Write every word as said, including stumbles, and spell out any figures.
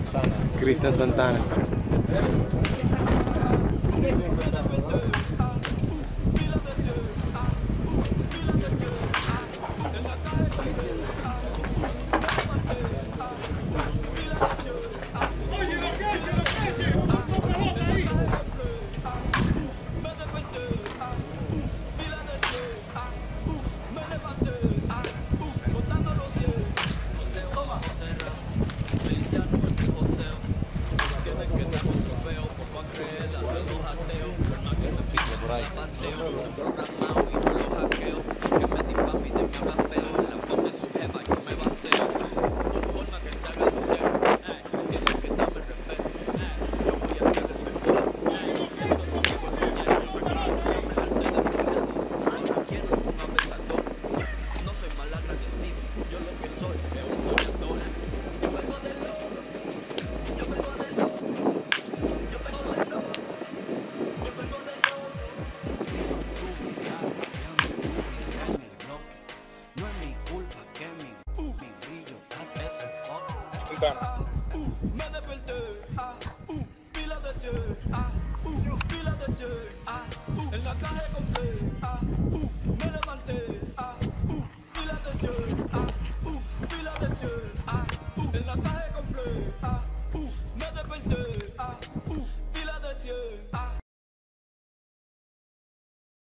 Cristian Santana. Me desperté, ah, uh, pila de cielo, ah, uh, pila de cielo, ah, uh, en la calle con fe.